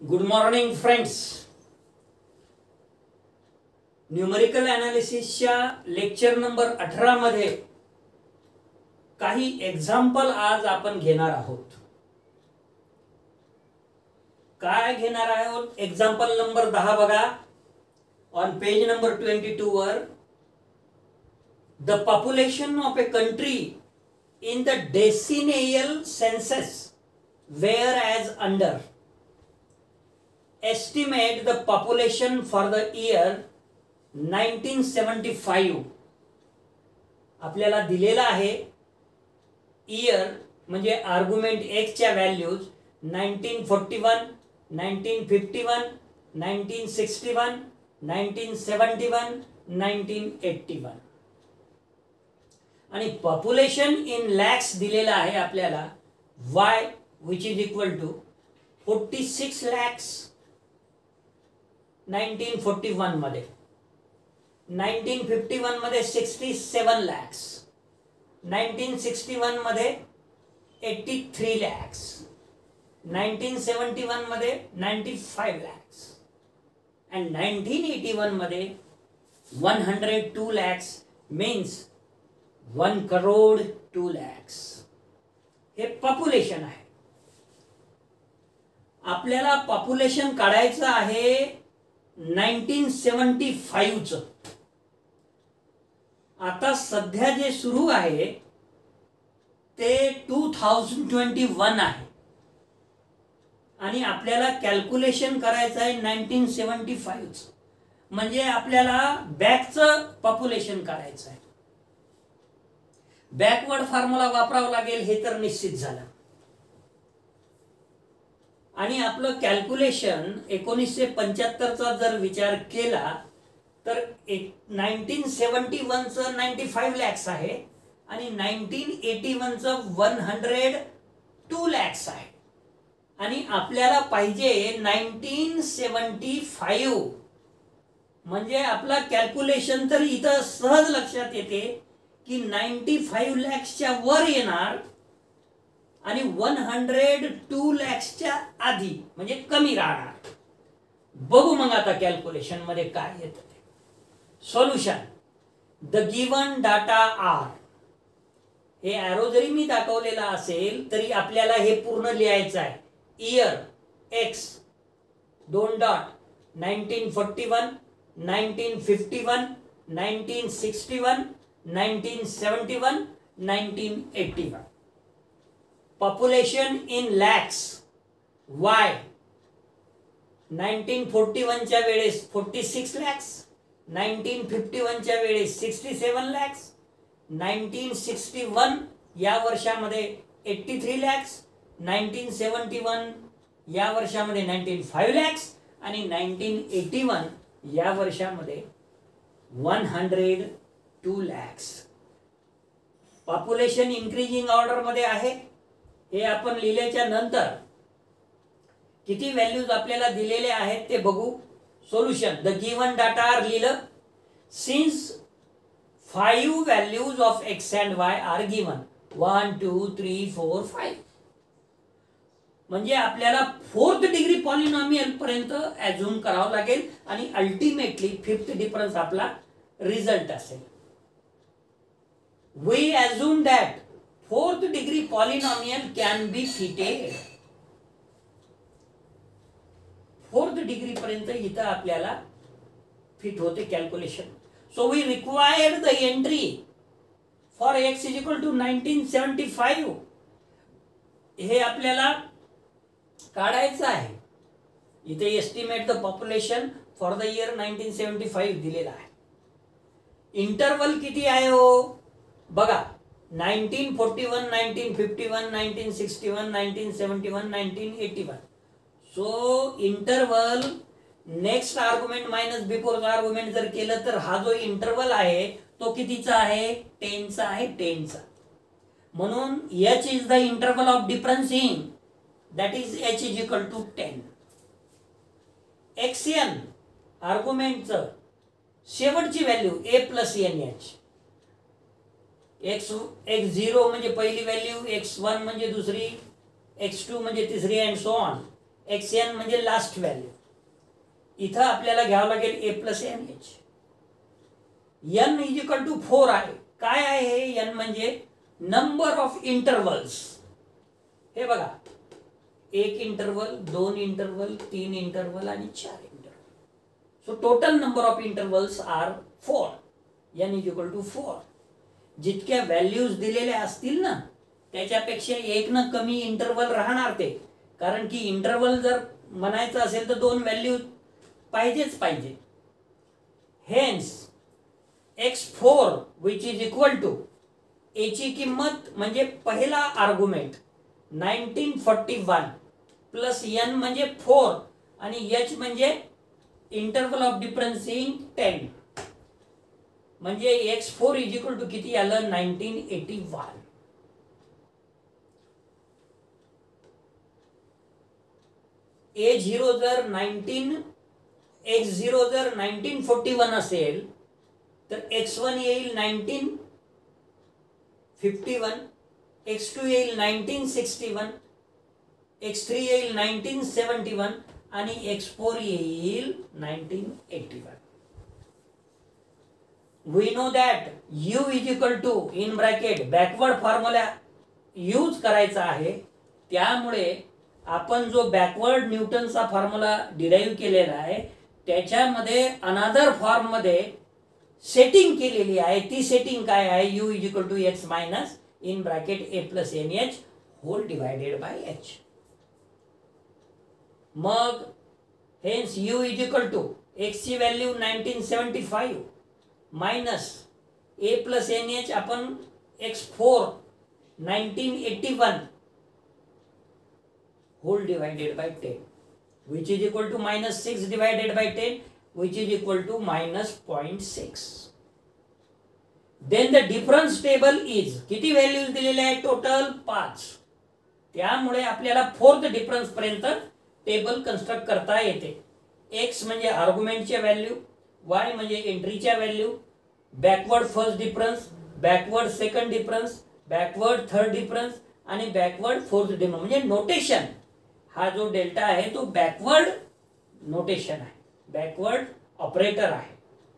Good morning friends. Numerical ॲनालिसिसच्या lecture number 18 मध्ये काही एक्झाम्पल आज आपण घेणार आहोत. काय घेणार आहोत? एक्झाम्पल नंबर 10 बघा. ऑन पेज नंबर 22 वर the population of a country in the decennial census were as under estimate the population for the year 1975. आपल्याला दिलेला आहे इयर म्हणजे आर्ग्युमेंट x च्या व्हॅल्यूज 1941, 1951, 1961, 1971, 1981 आणि पॉप्युलेशन इन लॅक्स दिलेला आहे आपल्याला y which is equal to 46 lakhs 1941 मध्ये, 1951 मध्ये 67 lakhs, 1961 मध्ये 83 lakhs, 1971 मध्ये 95 lakhs and 1981 मध्ये 102 lakhs means 1 crore 2 lakhs. हे पॉप्युलेशन आहे. आपल्याला पॉप्युलेशन काढायचं आहे 1975 च. आता सध्या जे सुरू आहे ते 2021 आहे आणि आपल्याला कॅल्क्युलेशन करायचं आहे 1975 च. म्हणजे आपल्याला बॅकचं पॉप्युलेशन करायचं आहे. बॅकवर्ड फॉर्म्युला वापरावा लागेल हे तर निश्चित झालं. आणि आपलं कॅल्क्युलेशन 1975 चा जर विचार केला तर 1971 चं 95 lakhs आहे आणि 1981 चं 102 lakhs आहे आणि आपल्याला पाहिजे 1975. म्हणजे आपला कॅल्क्युलेशन तर इथं सहज लक्षात येते की 95 lakhs च्या वर येणार आणि 102 lakhs च्या आधी म्हणजे कमी राहणार. बघू मग आता कॅल्क्युलेशन मध्ये काय येतं ते. Solution. The given data are. हे एरो जरी मी दाखवलेला असेल तरी आपल्याला हे पूर्ण लिहायचं आहे. Year X 2 dot 1941, 1951, 1961, 1971, 1981. Population in lakhs y 1941 च्या वेळेस 46 lakhs, 1951 च्या वेळेस 67 lakhs, 1961 या वर्षामध्ये 83 lakhs, 1971 या वर्षामध्ये 95 lakhs आणि 1981 या वर्षामध्ये 102 lakhs. पॉप्युलेशन इन्क्रीजिंग ऑर्डर मध्ये आहे. हे आपण लिहिल्याच्या नंतर किती व्हॅल्यूज आपल्याला दिलेले आहेत ते बघू. Solution. The given data are लिहिलं. Since 5 values of X and Y are given 1 2 3 4 5 म्हणजे आपल्याला 4th डिग्री पॉलिनॉमियल पर्यंत ॲझ्युम करावं लागेल आणि अल्टिमेटली 5th डिफरन्स आपला रिझल्ट असेल. We assume that 4th degree polynomial can be fitted. 4th degree पर्यंत इथं आपल्याला फिट होते calculation. So we required the entry for x is equal to 1975. हे आपल्याला काढायचं आहे. इथे estimate the population for the year 1975 दिलेला आहे. इंटरवल किती आहे हो बघा. 1941, 1951, 1961, 1971, 1981. So interval next argument minus before argument जर केलं तर हा जो इंटरवल आहे तो कितीचा आहे? 10 चा आहे. 10 चा. म्हणून h is the interval of differencing that is h is equal to 10. xn आर्ग्युमेंटचं शेवटची value a plus nh. x0 म्हणजे पहिली व्हॅल्यू, x1 म्हणजे दुसरी, x2 म्हणजे तिसरी अँड सो ऑन. xn म्हणजे लास्ट व्हॅल्यू. इथं आपल्याला घ्यावं लागेल a plus N H. n is equal to 4 आहे. काय आहे हे? n म्हणजे नंबर ऑफ इंटरवल्स. हे बघा, 1 इंटरवल, 2 इंटरवल, 3 इंटरवल आणि 4 interval. So total number of intervals are 4. n is equal to 4. जितक्या व्हॅल्यूज दिलेल्या असतील ना त्याच्यापेक्षा 1 न कमी इंटरवल राहणार ते. कारण की इंटरवल जर म्हणायचं असेल तर 2 व्हॅल्यू पाहिजेच पाहिजे. Hence x4 which is equal to a ची किंमत म्हणजे पहिला आर्ग्युमेंट 1941 प्लस n म्हणजे 4 आणि h म्हणजे इंटरवल ऑफ डिफरन्सिंग 10 म्हणजे x4 इज इक्वल टू किती आलं? 1981. x0 जर 1941 असेल तर x1 येईल 1951, x2 येईल 1961, x3 येईल 1971 आणि x4 येईल 1981. We know that u is equal to in bracket backward formula use करायचा आहे. त्यामुळे आपण जो बॅकवर्ड न्यूटनचा फॉर्म्युला डिराईव्ह केलेला आहे त्याच्यामध्ये अनदर फॉर्म मध्ये सेटिंग केलेली आहे. ती सेटिंग काय आहे? u is equal to x minus in bracket a plus N H whole divided by h. मग hence u is equal to x ची value 1975 minus a plus N H आपण x4 1981 whole divided by 10 which is equal to minus 6 divided by 10 which is equal to minus 0.6. Then the difference table is किती values दिलेले आहे? Total 5. त्यामुळे आपल्याला fourth difference पर्यंत table construct करता येते. x म्हणजे आर्ग्युमेंटच्या व्हॅल्यू, y म्हणजे एंट्रीच्या value, backward first difference, backward second difference, backward third difference आणि बॅकवर्ड फोर्थ डिफरन्स. म्हणजे नोटेशन हा जो डेल्टा आहे तो बॅकवर्ड नोटेशन आहे, बॅकवर्ड ऑपरेटर आहे.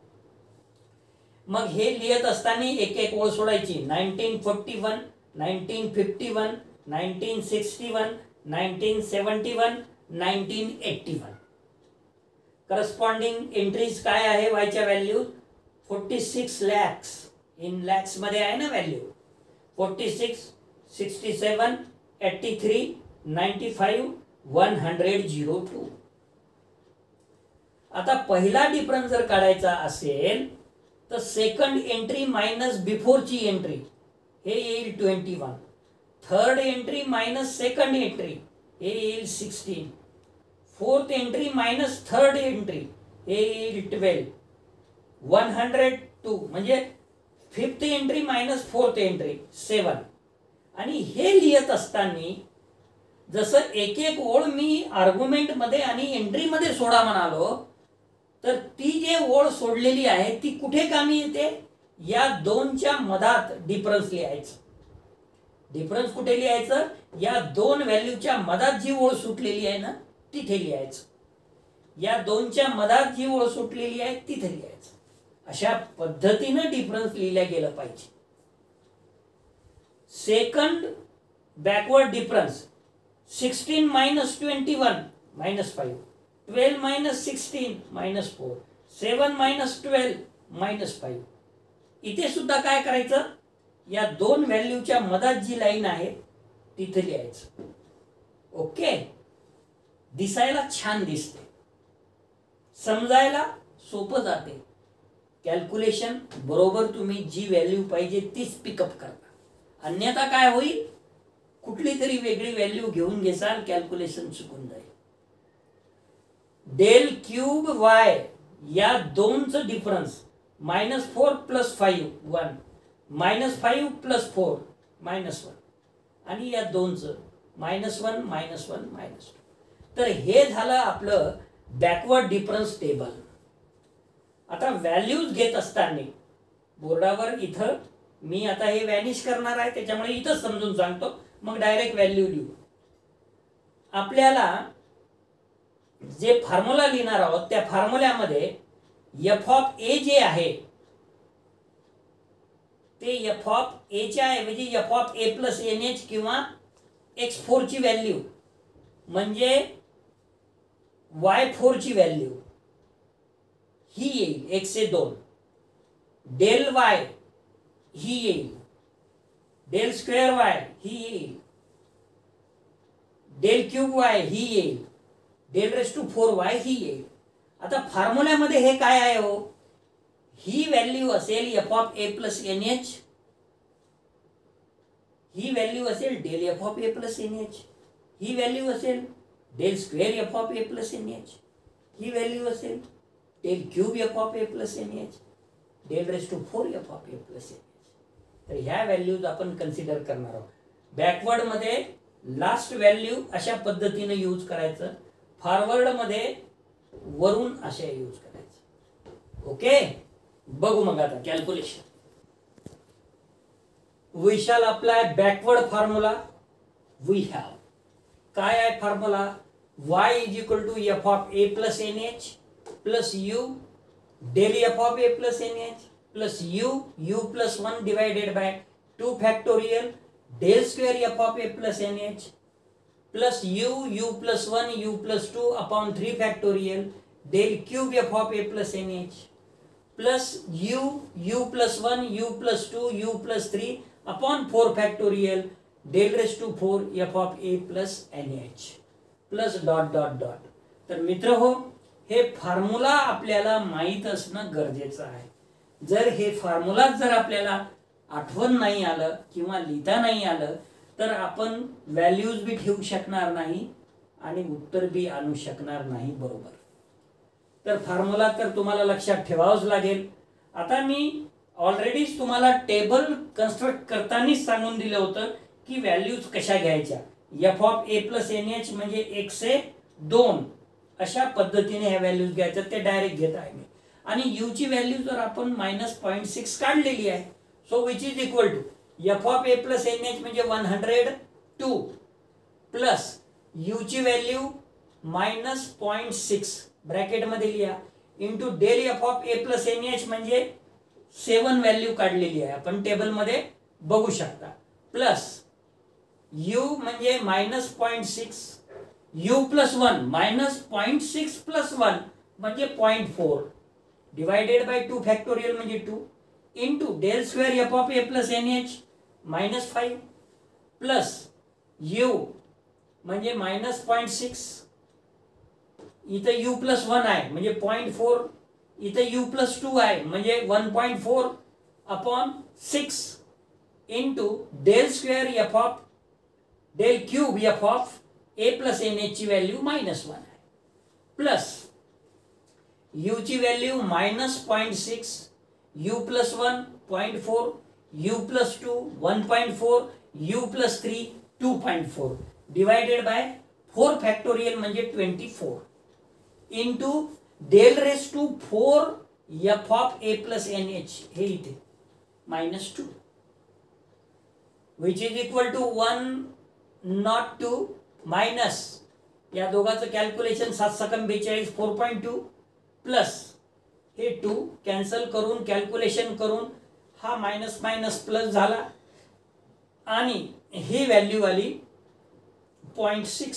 मग हे लिहित असताना एक एक ओळ सोडायची. 1941, 1951, 1961, 1971, 1981. करस्पॉन्डिंग एंट्रीज काय आहे? वायच्या व्हॅल्यू 46 लॅक्स. इन लॅक्स मध्ये आहे ना व्हॅल्यू. 46, 67, 83, 95, 102. आता पहिला डिफरन्स जर काढायचा असेल तर सेकंड एंट्री मायनस बिफोरची एंट्री हे येईल 21. Third entry minus second entry हे येईल 16. Fourth entry minus third entry हे येईल 12. 102 म्हणजे fifth entry minus fourth entry 7. आणि हे लिहित असताना जसं एक एक ओळ मी आर्ग्युमेंट मध्ये आणि एंट्री मध्ये सोडा म्हणालो तर ती जे ओळ सोडलेली आहे ती कुठे कामी येते? या दोनच्या मधात डिफरन्स लिहायचं. डिफरन्स कुठे लिहायचं? या दोन व्हॅल्यूच्या मधात जी ओळ सुटलेली आहे ना तिथे लिहायचं. या दोनच्या मधात जी ओळ सुटलेली आहे तिथे लिहायचं. अशा पद्धतीने डिफरन्स लिहिल्या गेलं पाहिजे. Second backward difference 16 minus 21 minus 5, 12 minus 16 minus 4, 7 minus 12 minus 5. इथे सुद्धा काय करायचं? या दोन व्हॅल्यूच्या मधात जी लाईन आहे तिथे लिहायचं. ओके. दिसायला छान दिसते, समजायला सोपं जाते. कॅल्क्युलेशन बरोबर तुम्ही जी व्हॅल्यू पाहिजे तीच पिकअप करता. अन्यथा काय होईल? कुठली तरी वेगळी व्हॅल्यू घेऊन घेसाल, कॅल्क्युलेशन चुकून जाईल. डेल क्यूब वाय या दोनचं डिफरन्स -4 + 5 1, -5 + 4 -1 आणि या दोनचं -1 -1 -2. तर हे झालं आपलं बॅकवर्ड डिफरन्स टेबल. आता व्हॅल्यूज घेत असताना बोर्डावर इथं मी आता हे व्हॅनिश करणार आहे त्याच्यामुळे इथं समजून सांगतो, मग डायरेक्ट व्हॅल्यू लिहू. आपल्याला जे फॉर्म्युला लिहिणार आहोत त्या फॉर्म्युल्यामध्ये एफ ऑफ ए जे आहे ते एफ ऑफ ए च्या ऐवजी F of A plus N H किंवा x4 ची व्हॅल्यू म्हणजे y4 ची व्हॅल्यू ही येईल 1/2 डेल वाय ही येईल, डेल स्क्वेअर वाय ही येईल, डेल क्यूब वाय ही येईल, डेल रेस टू 4y ही येईल. आता फॉर्म्युल्यामध्ये हे काय आहे हो, ही व्हॅल्यू असेल F of A plus N H, ही व्हॅल्यू असेल del F of A plus N H, ही व्हॅल्यू असेल del square F of A plus N H, ही व्हॅल्यू असेल del cube F of A plus N H, del raise to 4 F of A plus N H. तर ह्या values आपण consider करणार आहोत. Backward मध्ये लास्ट व्हॅल्यू अशा पद्धतीने यूज करायचं, फॉरवर्ड मध्ये वरून अशा यूज करायचं. ओके, बघू मग आता calculation. We shall apply backward formula. We have काय आहे formula, y is equal to F of A plus N H plus U del F of A plus N H plus U plus 1 divided by 2 factorial del square F of A plus N H plus U plus 1 U plus 2 upon 3 factorial del cube F of A plus N H plus U plus 1 U plus 2 U plus 3 upon 4 factorial del raise to 4 F of A plus N H plus dot dot dot. तर मित्र हो, हे formula आपल्याला माहित असणं गरजेचं आहे. जर हे फॉर्म्युला जर आपल्याला आठवण नाही आलं किंवा लिहिता नाही आलं तर आपण व्हॅल्यूज बी ठेवू शकणार नाही आणि उत्तर बी आणू शकणार नाही. बरोबर, तर फॉर्म्युला तर तुम्हाला लक्षात ठेवावंच लागेल. आता मी ऑलरेडीच तुम्हाला टेबल कन्स्ट्रक्ट करतानाच सांगून दिलं होतं की व्हॅल्यूज कशा घ्यायच्या. F of A plus N H म्हणजे 1/2 अशा पद्धतीने ह्या व्हॅल्यूज घ्यायच्या, ते डायरेक्ट घेत आहे मी. आणि यू ची व्हॅल्यू जर आपण -0.6 काढलेली आहे, so which is equal to F of A plus N H म्हणजे 102 प्लस यू ची व्हॅल्यू -0.6 ब्रॅकेट मध्ये लिहा into del F of A plus N H म्हणजे 7 व्हॅल्यू काढलेली आहे, आपण टेबल मध्ये बघू शकता, प्लस यू म्हणजे -0.6 u प्लस 1 -0.6 प्लस 1 म्हणजे 0.4 डिवाइडेड बाय 2 फॅक्टोरियल म्हणजे 2 into del square F of A plus N H -5 plus u म्हणजे -0.6 इथं u प्लस 1 आहे म्हणजे 0.4, इथं u प्लस 2 आहे म्हणजे 1.4 upon 6 into del square F of del cube F of A plus N H ची value -1 आहे प्लस यू ची value -0.6 U plus 1 0.4 U plus 2 1.4 U plus 3 2.4 divided by 4 factorial म्हणजे 24 into del raise to 4 F of A plus N H हे इथे -2 which is equal to 102 minus या दोघांचं calculation 7 सकम 42 4.2 plus हे 2 कॅन्सल करून कॅल्क्युलेशन करून हा मायनस मायनस प्लस झाला आणि ही व्हॅल्यू आली 0.6.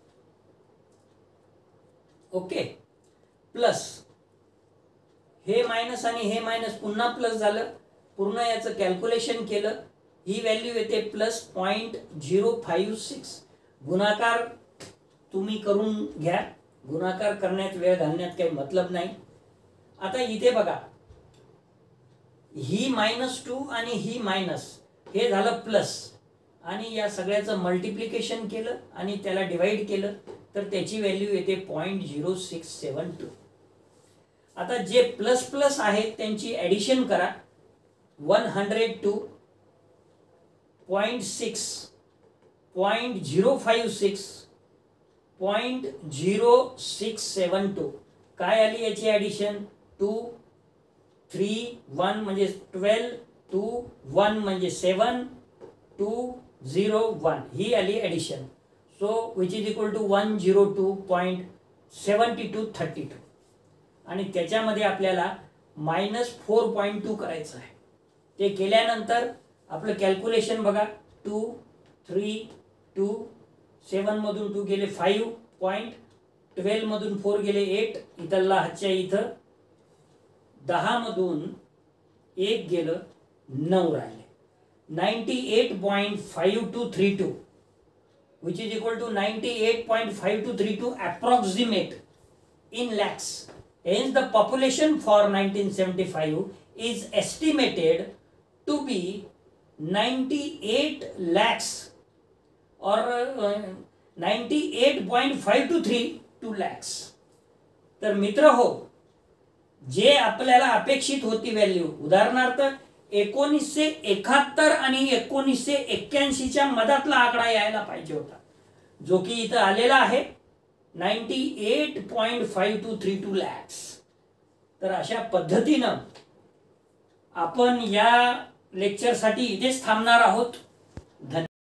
ओके, प्लस हे मायनस आणि हे मायनस पुन्हा प्लस झालं, पूर्ण याचं कॅल्क्युलेशन केलं, ही व्हॅल्यू येते प्लस 0.056. गुणाकार तुम्ही करून घ्या, गुणाकार करण्यात वेळ घालण्यात काही मतलब नाही. आता इथे बघा, ही -2 आणि ही मायनस हे झालं प्लस आणि या सगळ्याचं मल्टिप्लिकेशन केलं आणि त्याला डिवाइड केलं तर त्याची व्हॅल्यू येते 0.0672. आता जे प्लस प्लस आहेत त्यांची ॲडिशन करा. 102.6 0.056 0.0672 काय आली याची ॲडिशन 2 3 1 म्हणजे 12 2 1 म्हणजे 7 2 0 1 ही आली addition. So which is equal to 102.672 7232 आणि त्याच्यामध्ये आपल्याला -4.2 करायचं आहे. ते केल्यानंतर आपलं कॅल्क्युलेशन बघा, 2 3 2 7 मधून 2 गेले 5.12 मधून 4 गेले 8, इथला हातच्या इथं 10 मधून 1 गेलं 9 राहिले. 98.5232 which is equal to 98.5232 approximate in lakhs. Hence the population for 1975 is estimated to be 98 lakhs or 98.523 lakhs. तर मित्र हो, जे आपल्याला अपेक्षित होती व्हॅल्यू, उदाहरणार्थ 1971 आणि 1981च्या मधातला आकडा यायला पाहिजे होता, जो की इथं आलेला आहे 98.5232 lakhs. तर अशा पद्धतीनं आपण या लेक्चरसाठी इथेच थांबणार आहोत. धन्यवाद.